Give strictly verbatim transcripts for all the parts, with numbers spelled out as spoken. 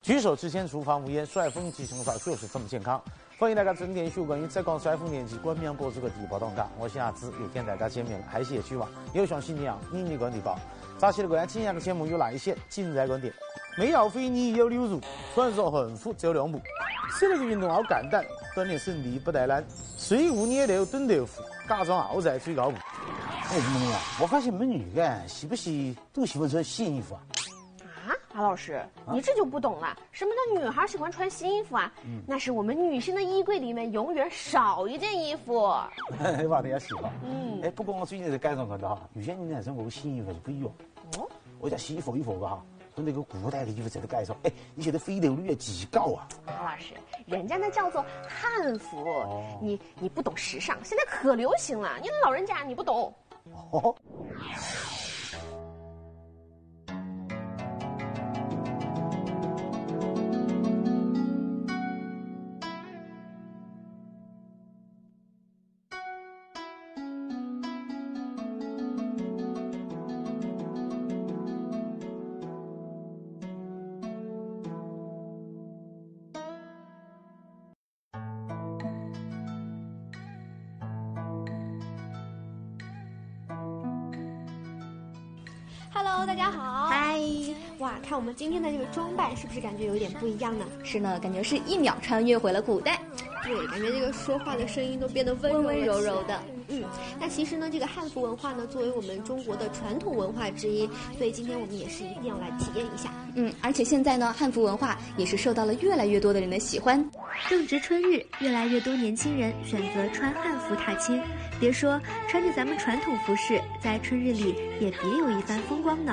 举手之前厨房无烟，帅风及从少就是这么健康。欢迎大家整点收关于浙江帅风电机官方播出嘅地报动家，我是阿芝，又跟大家见面了，还是野区网，又像新娘秘密管地报。早起的关今天的节目有哪一些？尽在观点。没要非你有流入，传说很富只有两步。这个运动好简单，锻炼身体不带懒。水舞捏豆炖豆腐，假装傲在最高步。 哎，妹妹啊，我发现我们女的喜不喜都喜欢穿新衣服啊。 啊，马老师，你这就不懂了。什么叫女孩喜欢穿新衣服啊？嗯、那是我们女性的衣柜里面永远少一件衣服。 话题也是哈。嗯。哎，不过我最近在街上看到哈，有些女生我新衣服是不一样。哦。我家洗衣服衣服的哈，和那个古代的衣服在街上，哎，你觉得飞流率极高啊？ 马老师，人家那叫做汉服，哦、你你不懂时尚，现在可流行了。你老人家你不懂。哦。Hello， 大家好。 嗨， 哇，看我们今天的这个装扮，是不是感觉有点不一样呢？ 是呢，感觉是一秒穿越回了古代。 对，感觉这个说话的声音都变得温柔温柔柔的。 嗯，那其实呢，这个汉服文化呢，作为我们中国的传统文化之一，所以今天我们也是一定要来体验一下。 嗯，而且现在呢，汉服文化也是受到了越来越多的人的喜欢。 正值春日，越来越多年轻人选择穿汉服踏青。别说穿着咱们传统服饰，在春日里也别有一番风光呢。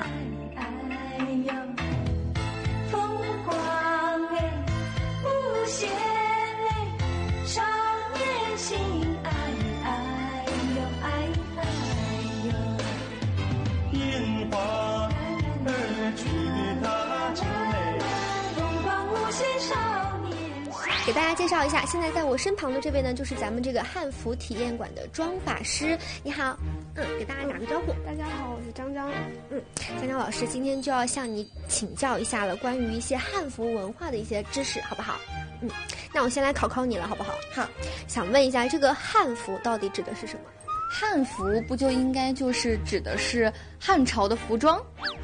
给大家介绍一下，现在在我身旁的这位呢，就是咱们这个汉服体验馆的妆发师。你好，嗯，给大家打个招呼。 大家好，我是张张。 嗯，张张老师今天就要向你请教一下了，关于一些汉服文化的一些知识，好不好？嗯，那我先来考考你了，好不好？ 好， 想问一下，这个汉服到底指的是什么？ 汉服不就应该就是指的是汉朝的服装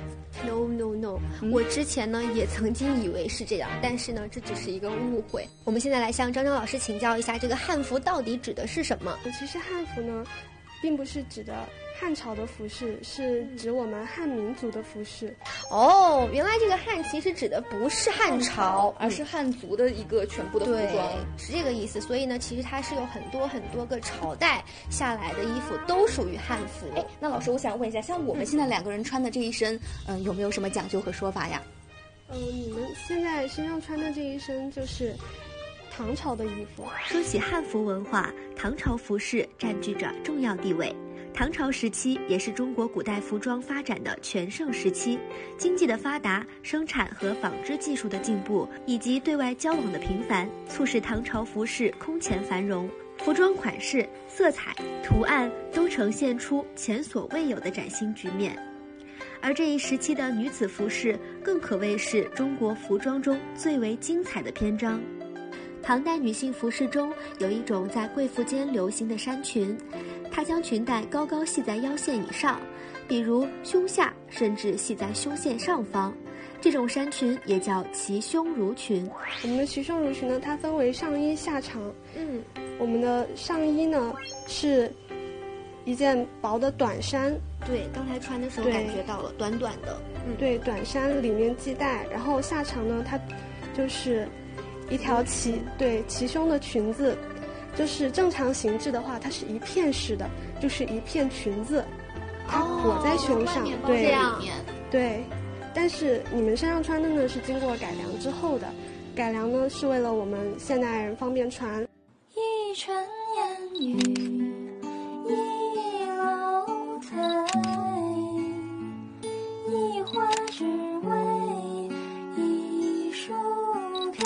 ？No no no，、嗯、我之前呢也曾经以为是这样，但是呢这只是一个误会。我们现在来向张张老师请教一下，这个汉服到底指的是什么？ 其实汉服呢，并不是指的汉朝的服饰，是指我们汉民族的服饰。 哦，原来这个汉其实指的不是汉朝， 而是汉族的一个全部的服装， 对，是这个意思。所以呢，其实它是有很多很多个朝代下来的衣服都属于汉服。 哎，那老师，我想问一下，像我们现在两个人穿的这一身，嗯、呃，有没有什么讲究和说法呀？ 嗯、呃，你们现在身上穿的这一身就是唐朝的衣服。 说起汉服文化，唐朝服饰占据着重要地位。唐朝时期也是中国古代服装发展的全盛时期，经济的发达、生产和纺织技术的进步，以及对外交往的频繁，促使唐朝服饰空前繁荣。服装款式、色彩、图案都呈现出前所未有的崭新局面。而这一时期的女子服饰更可谓是中国服装中最为精彩的篇章。唐代女性服饰中有一种在贵妇间流行的衫裙，它将裙带高高系在腰线以上，比如胸下，甚至系在胸线上方。这种衫裙也叫齐胸襦裙。 我们的齐胸襦裙呢，它分为上衣下长。 嗯， 我们的上衣呢是一件薄的短衫。 对，刚才穿的时候感觉到了，短短的。 嗯，对，短衫里面系带，然后下长呢，它就是一条齐对齐胸的裙子。就是正常形制的话，它是一片式的，就是一片裙子，它裹在胸上， 哦、 对， 这样对。但是你们身上穿的呢是经过改良之后的，改良呢是为了我们现代人方便穿。 一尘烟雨，一楼台，一花只为一树开。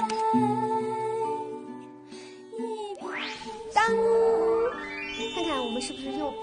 当，看看我们是不是又变装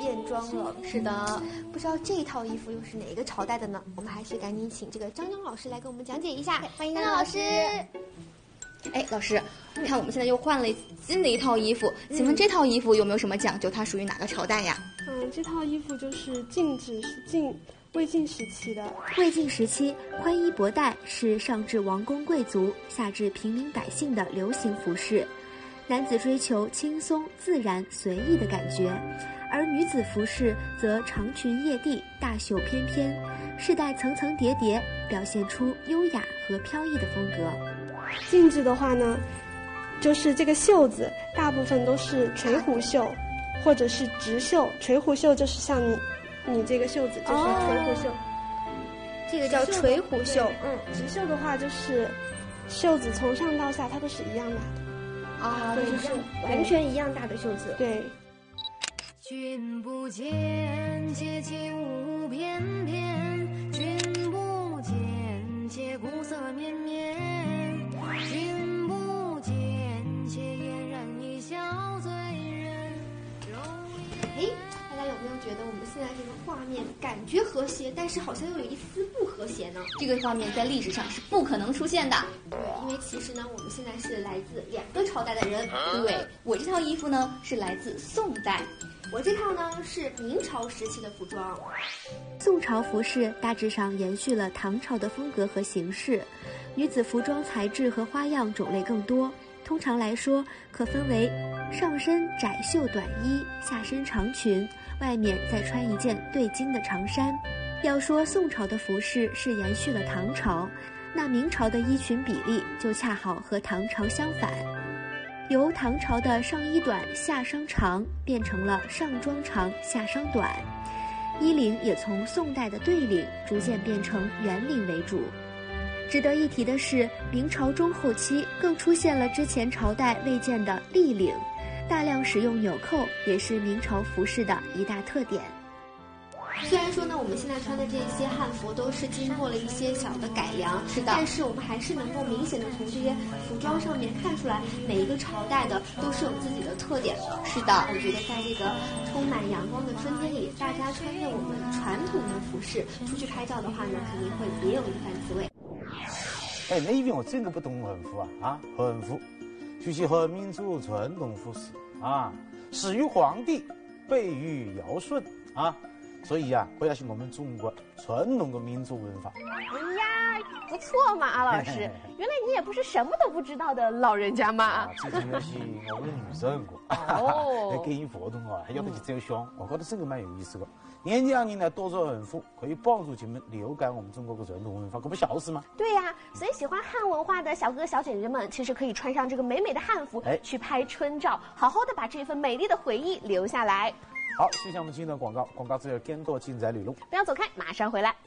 光了。是的，不知道这一套衣服又是哪个朝代的呢？我们还是赶紧请这个张张老师来给我们讲解一下。欢迎张张老师。 哎，老师，看我们现在又换了新的一套衣服，请问这套衣服有没有什么讲究？它属于哪个朝代呀？ 嗯，这套衣服就是晋制晋魏晋时期的。 魏晋时期，宽衣博带是上至王公贵族，下至平民百姓的流行服饰。男子追求轻松、自然、随意的感觉，而女子服饰则长裙曳地，大袖翩翩，饰带层层叠叠，表现出优雅和飘逸的风格。 晋制的话呢，就是这个袖子大部分都是垂弧袖，或者是直袖。垂弧袖就是像你，你这个袖子就是垂弧袖， 哦、这个叫垂弧袖。 嗯，直袖的话就是袖子从上到下它都是一样大的。 啊，就是完全一样大的袖子。 对。 君不见，且轻舞翩翩；君不见，且鼓瑟绵绵；君不见，且嫣然一笑醉人。 哎，大家有没有觉得我们现在这个画面感觉和谐，但是好像又有一丝不和谐呢？ 这个画面在历史上是不可能出现的。 对，因为其实呢，我们现在是来自两个朝代的人。 对，我这套衣服呢是来自宋代， 我这套呢是明朝时期的服装。 宋朝服饰大致上延续了唐朝的风格和形式，女子服装材质和花样种类更多。通常来说，可分为上身窄袖短衣，下身长裙，外面再穿一件对襟的长衫。要说宋朝的服饰是延续了唐朝，那明朝的衣裙比例就恰好和唐朝相反，由唐朝的上衣短下裳长变成了上装长下裳短，衣领也从宋代的对领逐渐变成圆领为主。值得一提的是，明朝中后期更出现了之前朝代未见的立领，大量使用纽扣也是明朝服饰的一大特点。 虽然说呢，我们现在穿的这些汉服都是经过了一些小的改良， 是的， 但是我们还是能够明显的从这些服装上面看出来，每一个朝代的都是有自己的特点的。 是的， 我觉得在这个充满阳光的春天里，大家穿着我们传统的服饰出去拍照的话呢，肯定会别有一番滋味。 哎，那边我真的不懂汉服啊啊，汉服就是汉民族传统服饰啊，始于黄帝，备于尧舜啊。所以啊，这也是我们中国传统的民族文化。 哎呀，不错嘛，阿老师，原来你也不是什么都不知道的老人家嘛。 啊，最重要是我们的女生过。哦。给予活动啊，还要得去走乡，我觉得这个蛮有意思的。年轻人呢，多做汉服，可以帮助人们了解我们中国的传统文化，可不小事吗？ 对呀、啊，所以喜欢汉文化的小哥哥小姐姐们，其实可以穿上这个美美的汉服，哎，去拍春照，好好的把这份美丽的回忆留下来。 好，接下来我们进入广告，广告之后更多精彩内容。 不要走开，马上回来。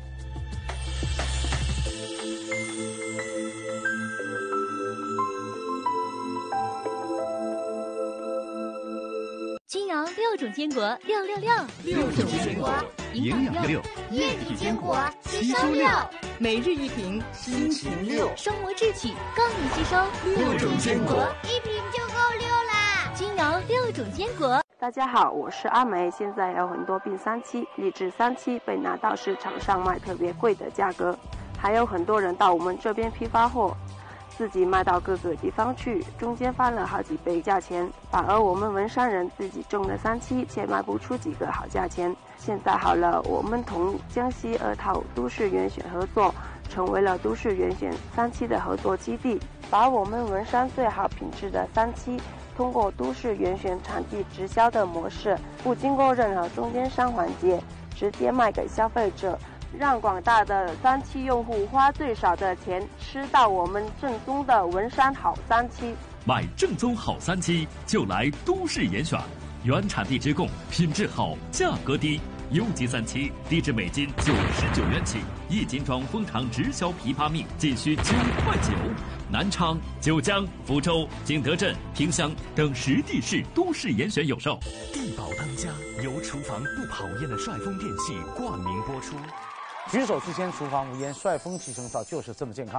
金阳六种坚果，六六六， 六种坚果，营养六， 液体坚果，吸收六， 每日一瓶，心情六， 生活智取更易吸收。 六种坚果， 一瓶就够六啦！金阳六种坚果。 大家好，我是阿梅。现在有很多病三期，理智三期被拿到市场上卖特别贵的价格，还有很多人到我们这边批发货，自己卖到各个地方去，中间翻了好几倍价钱，反而我们文山人自己种的三期却卖不出几个好价钱。现在好了，我们同江西二套都市园选合作，成为了都市园选三期的合作基地，把我们文山最好品质的三期通过都市园选产地直销的模式，不经过任何中间商环节，直接卖给消费者，让广大的三期用户花最少的钱吃到我们正宗的文山好三期。 买正宗好三期就来都市严选，原产地直供，品质好，价格低。优级三期，低至每斤九十九元起，一斤装蜂巢直销枇杷蜜仅需九块九。南昌、九江、福州、景德镇、萍乡等十地市都市严选有售。 地宝当家，由厨房不跑烟的帅风电器冠名播出。 举手之间，厨房无烟，帅风提升灶就是这么健康。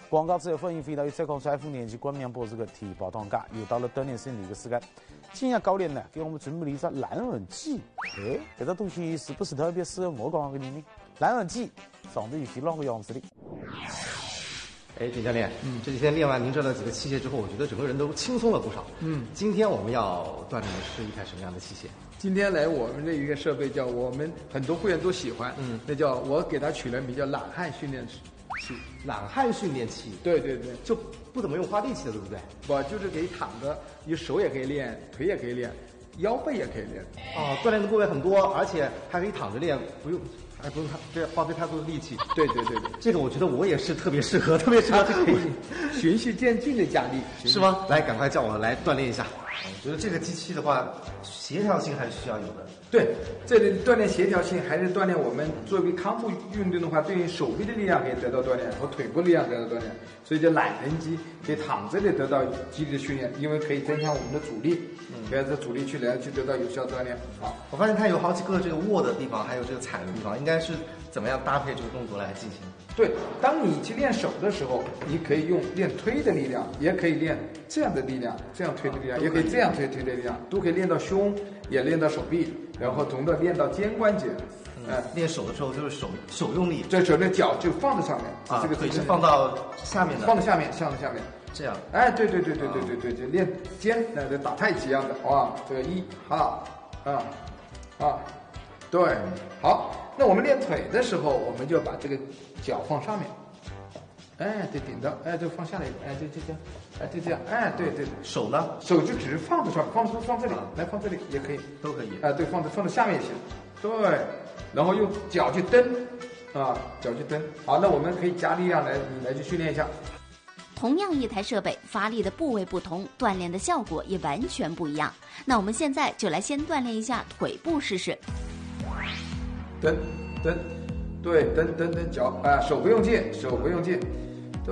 广告之后，欢迎回到由浙江财富年纪冠名播出的体育宝当家，又到了锻炼身体的时间。今日教练呢，给我们准备了一只蓝纹鸡。哎，这个东西是不是特别适合我讲给你呢？蓝纹鸡长得有些啷个样子的？ 哎，丁教练，嗯，这几天练完您这的几个器械之后，我觉得整个人都轻松了不少。嗯，今天我们要锻炼的是一台什么样的器械？ 今天来我们的一个设备叫我们很多会员都喜欢，嗯，那叫我给它取了名叫懒汉训练器。 懒汉训练器， 对对对， 就不怎么用花力气的，对不对？ 我就是可以躺着，你手也可以练，腿也可以练，腰背也可以练。 哦，锻炼的部位很多，而且还可以躺着练，不用。还不用这花费太多的力气。 对对对对， 这个我觉得我也是特别适合，特别适合， 可以循序渐进的加力， 是吗？来，赶快叫我来锻炼一下。我觉得这个机器的话，协调性还是需要有的。 对，这里锻炼协调性，还是锻炼我们作为康复运动的话，对于手臂的力量可以得到锻炼，和腿部力量得到锻炼。所以叫懒人机，可以躺着的得到肌力的训练，因为可以增强我们的阻力，可以这阻力去来去得到有效锻炼。啊， 我发现它有好几个这个握的地方，还有这个踩的地方，应该是怎么样搭配这个动作来进行？ 对，当你去练手的时候，你可以用练推的力量，也可以练这样的力量，这样推的力量，也可以这样推推的力量，都可以练到胸，也练到手臂，然后从的练到肩关节。 嗯，练手的时候就是手手用力， 这手的脚就放在上面， 啊， 这个腿是放到下面的， 放在下面，放在下面， 这样。 哎，对对对对对对对，就练肩，那就打太极一样的，哇，这个一啊啊啊，对，好。那我们练腿的时候，我们就把这个脚放上面，哎，对，顶到，哎，就放下来一点，哎，就就这样，哎，就这样，哎，对对。 手呢？ 手就只是放在上面，放放这里，来放这里也可以， 都可以。 哎，对，放在放在下面也行，对。然后用脚去蹬，啊，脚去蹬。好，那我们可以加力量来，你来去训练一下。 同样一台设备，发力的部位不同，锻炼的效果也完全不一样。那我们现在就来先锻炼一下腿部试试。 蹬蹬，对，蹬蹬蹬脚，啊，手不用劲，手不用劲，对，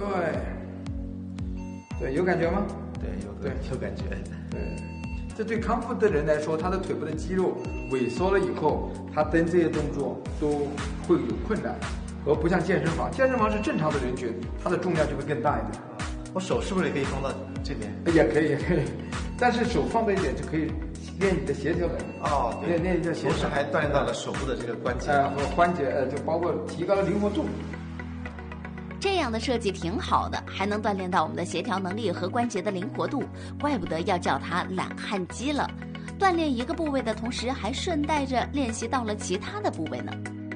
对，有感觉吗？ 对，有对有感觉， 对。这对康复的人来说，他的腿部的肌肉萎缩了以后，他蹬这些动作都会有困难，而不像健身房，健身房是正常的人群，他的重量就会更大一点。 我手是不是也可以放到这边？ 也可以，也可以，但是手放在一点就可以练你的协调能力。 哦， 练练一下协调， 同时还锻炼到了手部的这个关节， 呃，和关节，呃，就包括提高了灵活度。 这样的设计挺好的，还能锻炼到我们的协调能力和关节的灵活度，怪不得要叫它懒汉机了。锻炼一个部位的同时，还顺带着练习到了其他的部位呢。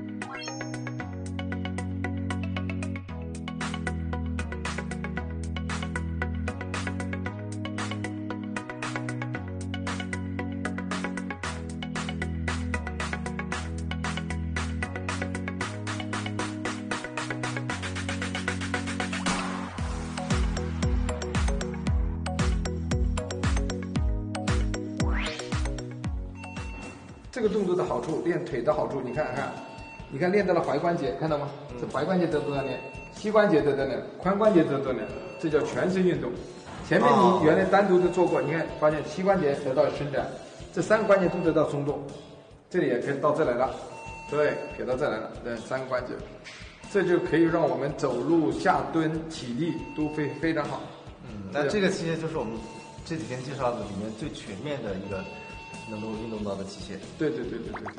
这个动作的好处，练腿的好处，你看看，你看练到了踝关节，看到吗？这踝关节得锻炼，膝关节得锻炼，髋关节得锻炼，这叫全身运动。前面你原来单独的做过，你看发现膝关节得到伸展，这三个关节都得到松动，这里也可以到这来了，对，撇到这来了，对，三个关节，这就可以让我们走路、下蹲、起立都非非常好。 嗯，那这个器械就是我们这几天介绍的里面最全面的一个能够运动到的器械。 对对对对对。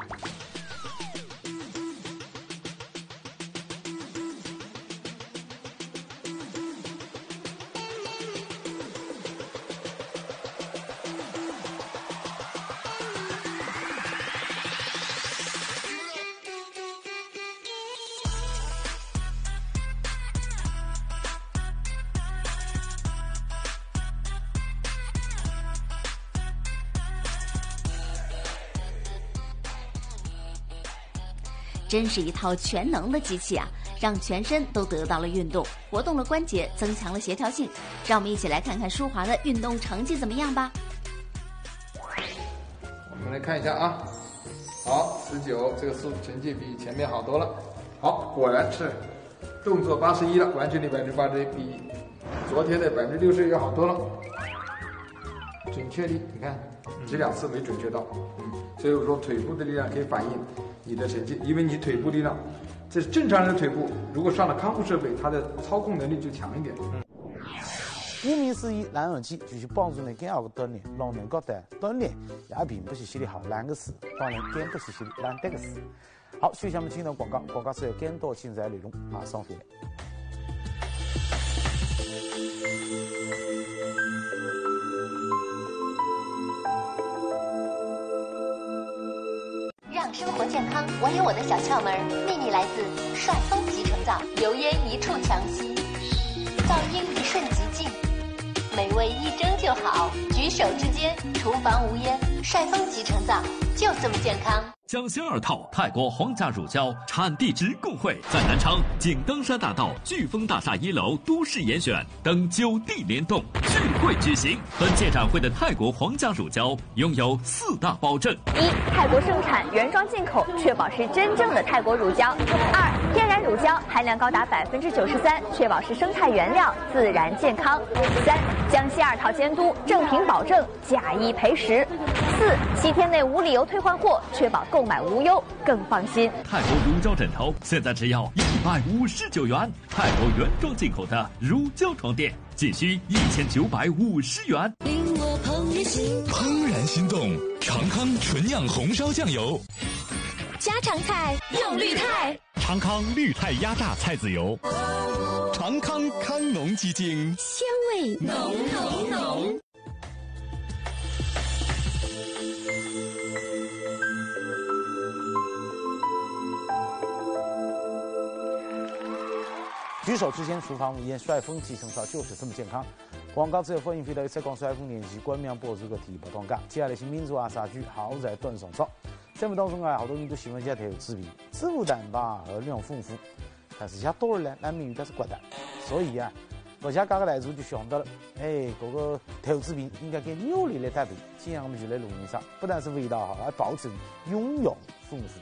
真是一套全能的机器啊，让全身都得到了运动，活动了关节，增强了协调性。让我们一起来看看舒华的运动成绩怎么样吧。 我们来看一下啊，好，十九，这个数成绩比前面好多了。好，果然是动作八十一了，完成率百分之八十一，比昨天的百分之六十要好多了。准确率，你看，这两次没准确到，嗯，所以我说腿部的力量可以反映你的成绩，因为你腿部力量这是正常人的腿部，如果上了康复设备，它的操控能力就强一点。嗯。 顾名思义，懒人机就是帮助你更好的锻炼，让人觉得锻炼也并不是稀里好懒的事，当然更不是稀里懒得的事。好，休息下面听到广告，广告之后更多精彩内容马上回来。 让生活健康，我有我的小窍门，秘密来自帅风集成皂，油烟一触强吸，噪音一瞬即净，美味一蒸就好，举手之间厨房无烟。帅风集成皂就这么健康。 江西二套泰国皇家乳胶产地直供会在南昌景登山大道飓风大厦一楼都市严选等九地联动聚会举行。本届展会的泰国皇家乳胶拥有四大保证： 一、泰国生产原装进口，确保是真正的泰国乳胶；二、天然乳胶含量高达百分之九十三，确保是生态原料，自然健康；三、江西二套监督，正品保证，假一赔十；四、七天内无理由退换货，确保购买无忧，更放心。 泰国乳胶枕头现在只要一百五十九元，泰国原装进口的乳胶床垫仅需一千九百五十元。 令我怦然心动，怦然心动，长康纯酿红烧酱油， 家常菜用绿泰， 长康绿泰压榨菜籽油，长康康农鸡精， 鲜味浓浓浓。 举手之间，厨房无烟，帅风集成皂就是这么健康。广告之后，欢迎回到浙江帅风年纪冠名播出的第一波档讲。接下来是民族阿萨剧好在端上照。节目当中啊，好多人都喜欢加投资比，植物蛋白含量丰富，但是加多了呢，难免有点是寡淡。所以啊，国家各个台主就想到了，哎，这个投资比应该跟牛肉来搭配，这样我们就来录音上，不但是味道好，还保证营养丰富。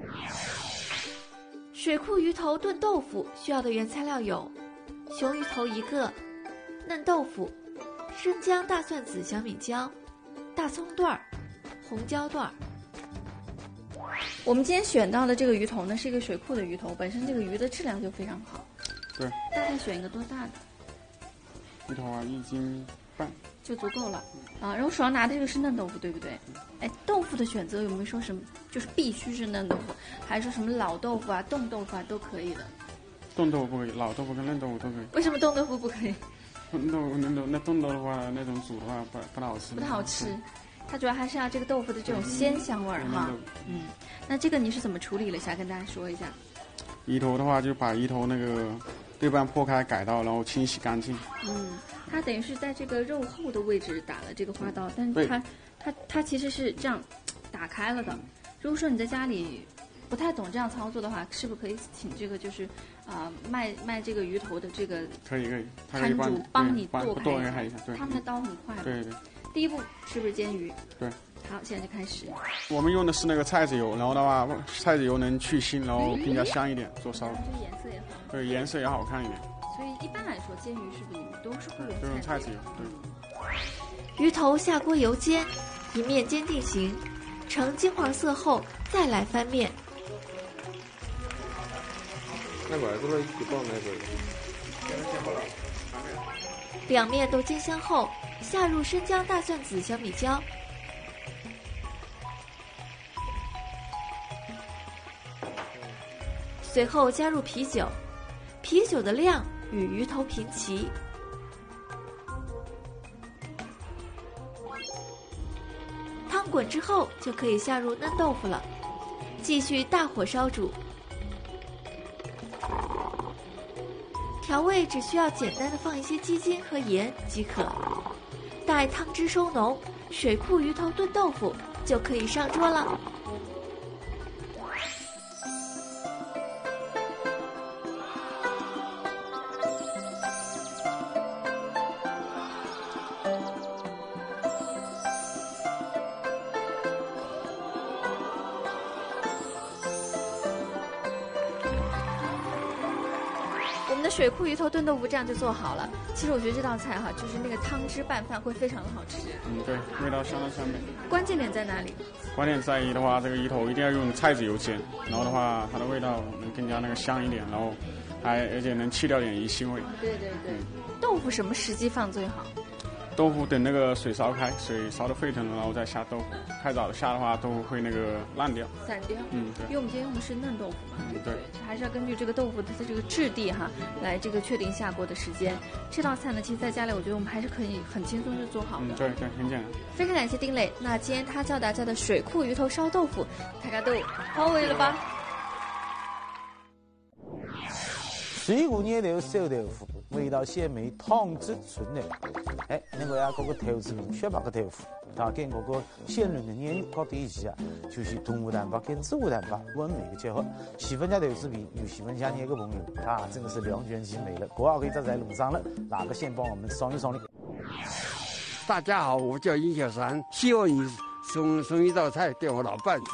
水库鱼头炖豆腐需要的原材料有：雄鱼头一个，嫩豆腐、生姜、大蒜籽、小米椒、大葱段儿、红椒段儿。 我们今天选到的这个鱼头呢，是一个水库的鱼头，本身这个鱼的质量就非常好。 对。 大概选一个多大的？ 鱼头啊，一斤半就足够了啊。然后手上拿的这个是嫩豆腐，对不对？哎，豆腐的选择有没有说什么，就是必须是嫩豆腐，还是说什么老豆腐啊、冻豆腐啊都可以的？ 冻豆腐不可以，老豆腐跟嫩豆腐都可以。 为什么冻豆腐不可以？ 冻豆腐、嫩豆那冻豆的话，那种煮的话不不太好吃。 不太好吃，它主要还是要这个豆腐的这种鲜香味儿哈。嗯，那这个你是怎么处理了一下？跟大家说一下。 鱼头的话，就把鱼头那个对半破开改刀，然后清洗干净。 嗯，它等于是在这个肉后的位置打了这个花刀，但是它它它其实是这样打开了的。如果说你在家里不太懂这样操作的话，是不是可以请这个就是啊、呃、卖卖这个鱼头的这个可以可以摊主帮你剁剁开一下？对， 他们的刀很快的。 对对。 第一步是不是煎鱼？ 对。 好，现在就开始。 我们用的是那个菜籽油，然后的话，菜籽油能去腥，然后更加香一点，做烧。 就颜色也好。 对，颜色也好看一点。 所以一般来说，煎鱼是不是你们都是会用都用菜籽油？ 对。鱼头下锅油煎，一面煎定型，呈金黄色后再来翻面。 那个这个一包那个，煎好了。 两面都煎香后，下入生姜、大蒜籽、小米椒。随后加入啤酒，啤酒的量与鱼头平齐。汤滚之后，就可以下入嫩豆腐了，继续大火烧煮。调味只需要简单的放一些鸡精和盐即可。待汤汁收浓，水库鱼头炖豆腐就可以上桌了。 们的水库鱼头炖豆腐这样就做好了。其实我觉得这道菜哈，就是那个汤汁拌饭会非常的好吃。 嗯，对，味道相当香美。 关键点在哪里？ 关键在于的话，这个鱼头一定要用菜籽油煎，然后的话，它的味道能更加那个香一点，然后还而且能去掉点鱼腥味。 对对对。嗯、豆腐什么时机放最好？ 豆腐等那个水烧开，水烧得沸腾了，然后再下豆腐。太早下的话，豆腐会那个烂掉、 散掉。 嗯，对。 因为我们今天用的是嫩豆腐嘛。 嗯，对。 还是要根据这个豆腐的这个质地哈，来这个确定下锅的时间。这道菜呢，其实在家里我觉得我们还是可以很轻松就做好的。 嗯，对对，很简单。 非常感谢丁磊。那今天他教大家的水库鱼头烧豆腐，大家都好味了吧？ 水库鱼头烧豆腐，味道鲜美，汤汁纯浓。哎，那个呀，嗰个豆子明确白个豆腐，它跟嗰个鲜嫩的鲶鱼搞在一起啊，就是动物蛋白跟植物蛋白完美的结合。喜欢吃豆制品又喜欢吃鲶的朋友，啊，真的是两全其美了。国二可以站在路上了，哪个先帮我们爽一爽呢？ 大家好，我叫殷小山，希望你送送一道菜给我老伴子。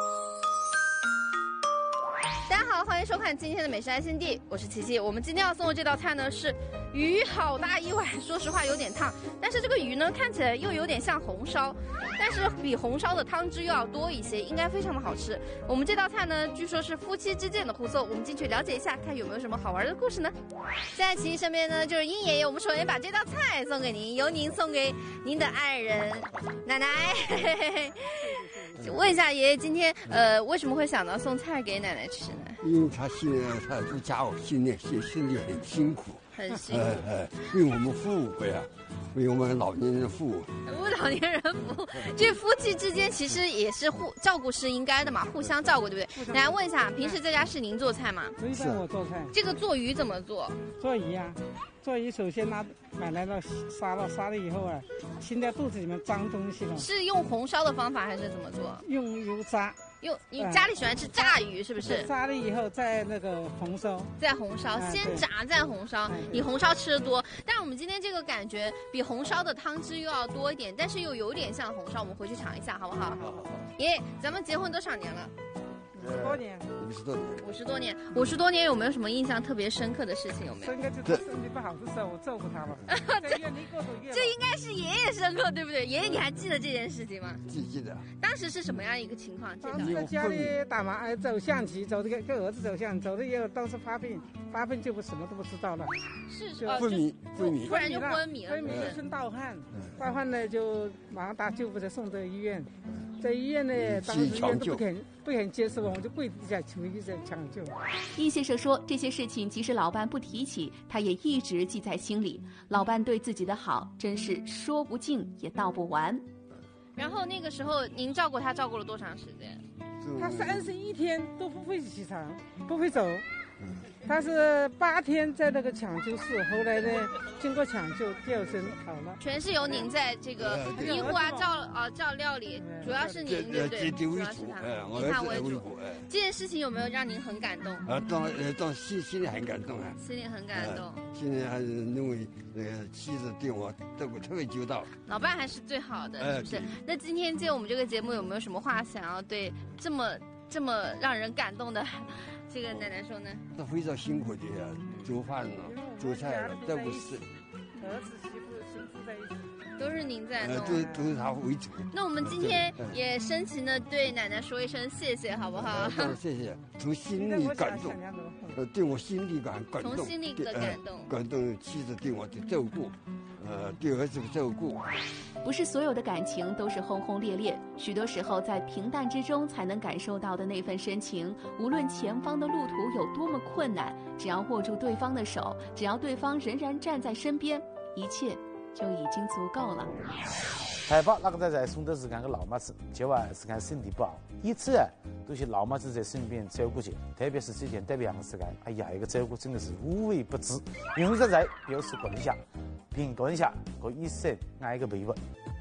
大家好，欢迎收看今天的美食爱心地，我是琪琪。我们今天要送的这道菜呢是鱼，好大一碗，说实话有点烫，但是这个鱼呢看起来又有点像红烧，但是比红烧的汤汁又要多一些，应该非常的好吃。我们这道菜呢，据说是夫妻之间的互送，我们进去了解一下，看有没有什么好玩的故事呢？现在琪琪身边呢就是殷爷爷，我们首先把这道菜送给您，由您送给您的爱人奶奶。嘿嘿嘿问一下爷爷，今天呃为什么会想到送菜给奶奶吃呢？ 因为他现在他这家伙训练训训练很辛苦， 很辛苦， 呃呃，为我们服务呀，为我们老年人服务。 为老年人服务，这夫妻之间其实也是互照顾是应该的嘛，互相照顾，对不对？奶奶问一下，平时在家是您做菜吗？ 是我做菜。 这个做鱼怎么做？ 做鱼啊，做鱼首先拿买来了杀了，杀了以后啊，清掉肚子里面脏东西了。 是用红烧的方法还是怎么做？ 用油炸。 用你家里喜欢吃炸鱼是不是？ 炸了以后再那个红烧， 再红烧，先炸再红烧。你红烧吃的多，但是我们今天这个感觉比红烧的汤汁又要多一点，但是又有点像红烧，我们回去尝一下好不好？ 好好好。 爷爷，咱们结婚多少年了？ 五十多年， 五十多年， 五十多年，五十多年有没有什么印象特别深刻的事情？有没有？ 深刻就是身体不好的时候，我照顾他了。 这这应该是爷爷深刻，对不对？爷爷，你还记得这件事情吗？ 记记得。 当时是什么样一个情况？ 当时在家里打麻呃走象棋，走这个跟儿子走象，走了以后当时发病，发病就不什么都不知道了。 是就昏迷，昏迷， 突然就昏迷了， 昏迷一身盗汗，盗汗呢就马上打救护车送到医院。在医院呢，当时医院都不肯不肯接受我，我就跪地下求医生抢救。 殷先生说，这些事情即使老伴不提起，他也一直记在心里。老伴对自己的好，真是说不尽也道不完。 然后那个时候，您照顾他照顾了多长时间？ 他三十一天都不会起床，不会走。他是八天在那个抢救室，后来呢，经过抢救，第二天好了。 全是由您在这个医护啊、照啊、照料理，主要是您对不对？主要是他，以他为主。这件事情有没有让您很感动？ 啊，当当心心里很感动啊， 心里很感动。 心里还是认为呃妻子对我照顾特别周到， 老伴还是最好的，是不是？那今天借我们这个节目，有没有什么话想要对这么这么让人感动的？这个奶奶说呢， 他非常辛苦的呀，做饭了，做菜了，都不是。 儿子媳妇亲自在一起， 都是您在弄， 都都是他为主。 那我们今天也深情的对奶奶说一声谢谢，好不好？ 谢谢，从心里感动，呃，对我心里感感动， 从心里的感动， 感动妻子对我的照顾，呃，对儿子的照顾。 不是所有的感情都是轰轰烈烈，许多时候在平淡之中才能感受到的那份深情。无论前方的路途有多么困难，只要握住对方的手，只要对方仍然站在身边，一切就已经足够了。 害怕那个在在送的是看个老妈子，结果是看身体不好，一直都是老妈子在身边照顾着，特别是这件特别样的时间，哎呀，一个照顾真的是无微不至。用在在表示感谢，并感谢我一生爱个陪伴。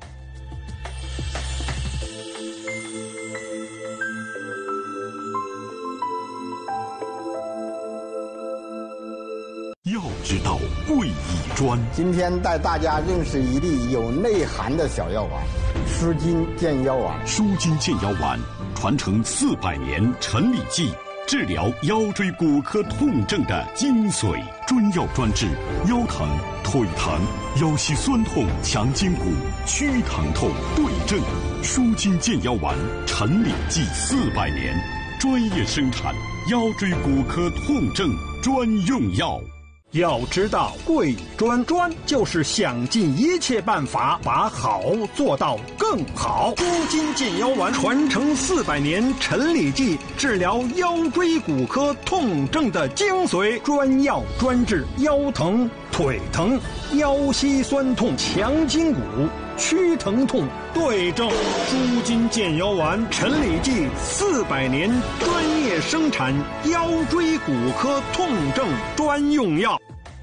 要知道贵以专。 今天带大家认识一粒有内涵的小药丸——舒筋健腰丸。 舒筋健腰丸传承四百年，陈李记治疗腰椎骨科痛症的精髓，专药专治腰疼、腿疼、腰膝酸痛、强筋骨、屈疼痛，对症舒筋健腰丸，陈李济四百年，专业生产腰椎骨科痛症专用药。 要知道，贵专专就是想尽一切办法把好做到更好。舒筋健腰丸传承四百年，陈李济治疗腰椎骨科痛症的精髓，专药专治腰疼、腿疼、腰膝酸痛、强筋骨、屈疼痛，对症舒筋健腰丸，陈李济四百年专业生产腰椎骨科痛症专用药。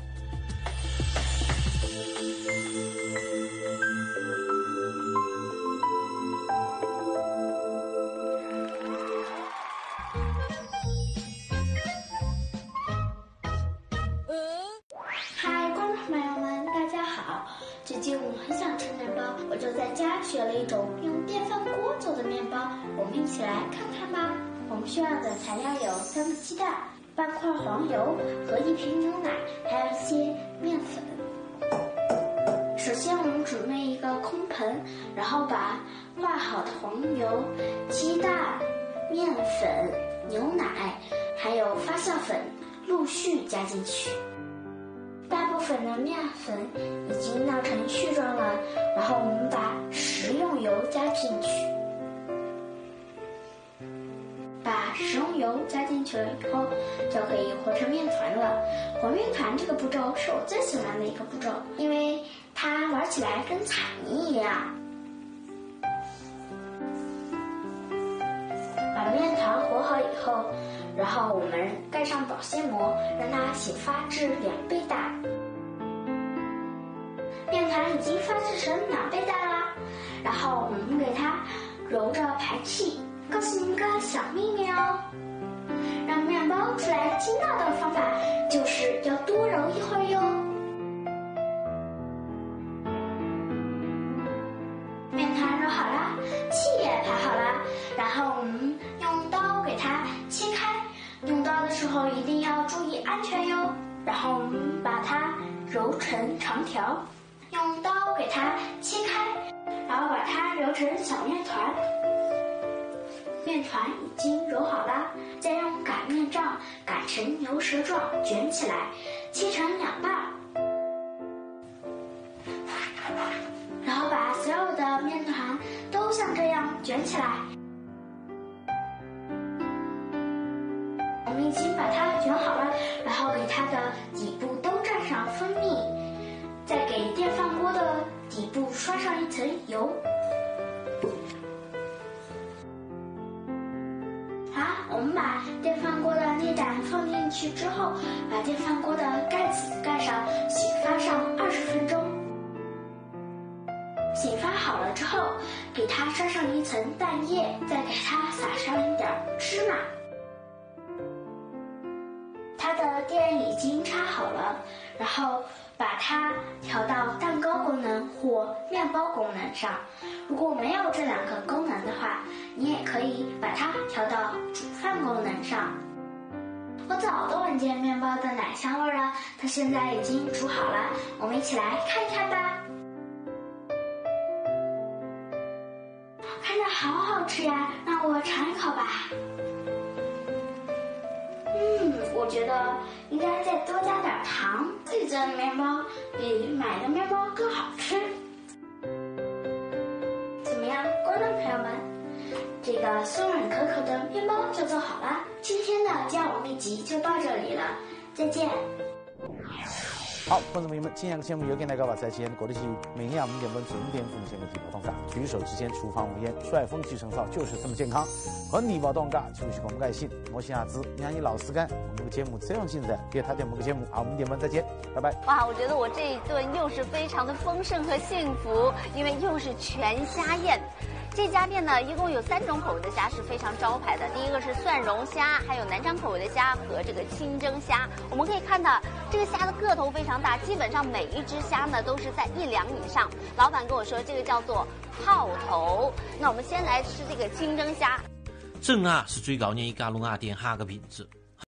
嗨，观众朋友们，大家好！最近我很想吃面包，我就在家学了一种用电饭锅做的面包，我们一起来看看吧。我们需要的材料有三个鸡蛋、半块黄油和一瓶牛奶，还有一些面粉。首先，我们准备一个空盆，然后把化好的黄油、鸡蛋、面粉、牛奶还有发酵粉陆续加进去。大部分的面粉已经闹成絮状了，然后我们把食用油加进去。把食用油加进去了以后，就可以和成面团了。和面团这个步骤是我最喜欢的一个步骤，因为它玩起来跟彩泥一样。把面团和好以后，然后我们盖上保鲜膜，让它醒发至两倍大。面团已经发制成两倍大啦，然后我们给它揉着排气。告诉你们个小秘密哦，让面包出来筋道的方法就是要多揉一会儿哟。面团揉好了，气也排好了，然后我们用刀给它切开。用刀的时候一定要注意安全哟。然后我们把它揉成长条，用刀给它切开，然后把它揉成小面团。面团已经揉好了，再用擀面杖擀成牛舌状，卷起来，切成两半，然后把所有的面团都像这样卷起来。我们已经把它卷好了，然后给它的底部都蘸上蜂蜜，再给电饭锅的底部刷上一层油。我们把电饭锅的内胆放进去之后，把电饭锅的盖子盖上，醒发上二十分钟。醒发好了之后，给它刷上一层蛋液，再给它撒上一点芝麻。它的电已经插好了，然后把它调到蛋糕功能或面包功能上。如果没有这两个功能的话，你也可以把它调到煮饭功能上。我早都闻见面包的奶香味了，它现在已经煮好了，我们一起来看一看吧。看着好好吃呀，让我尝一口吧。嗯，我觉得应该再多加点糖，自己做的面包比买的面包更好吃。怎么样，观众朋友们，这个松软可口的面包就做好了。今天的家务秘籍就到这里了，再见。 好，观众朋友们，今天的节目又跟大家把再见，过得起每天五点半准点奉献的地包当家，举手之间厨房无烟，帅风气成少，就是这么健康。和地包当家就是我们开心，我是阿芝，让你老实干。我们的节目这样精彩，别他点我们的节目啊，我们点半再见，拜拜。 哇，我觉得我这一顿又是非常的丰盛和幸福，因为又是全虾宴。这家店呢，一共有三种口味的虾是非常招牌的。第一个是蒜蓉虾，还有南昌口味的虾和这个清蒸虾。我们可以看到，这个虾的个头非常大，基本上每一只虾呢都是在一两以上。老板跟我说，这个叫做泡头。那我们先来吃这个清蒸虾。 正压是最高热的加氯雅典哈个品质。